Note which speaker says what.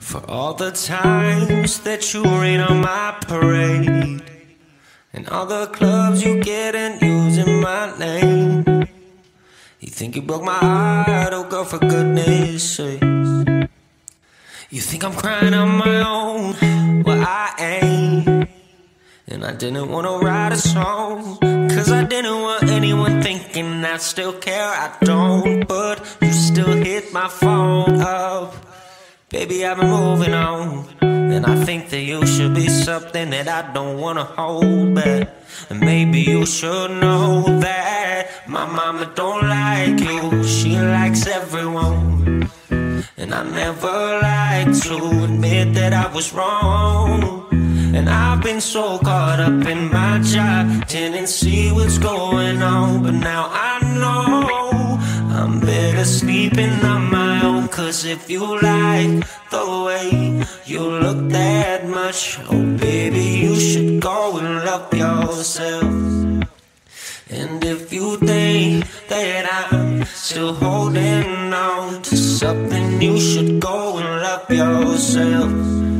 Speaker 1: For all the times that you rain on my parade, and all the clubs you get in using my name. You think you broke my heart, oh girl, for goodness sake. You think I'm crying on my own, well I ain't. And I didn't wanna write a song, cause I didn't want anyone thinking I still care. I don't, but you still hit my phone up. Baby, I've been moving on, and I think that you should be something that I don't wanna hold back. And maybe you should know that my mama don't like you, she likes everyone. And I never like to admit that I was wrong. And I've been so caught up in my job, didn't see what's going on. But now I know I'm better sleeping on my own. Cause if you like the way you look that much, oh baby, you should go and love yourself. And if you think that I'm still holding on to something, you should go and love yourself.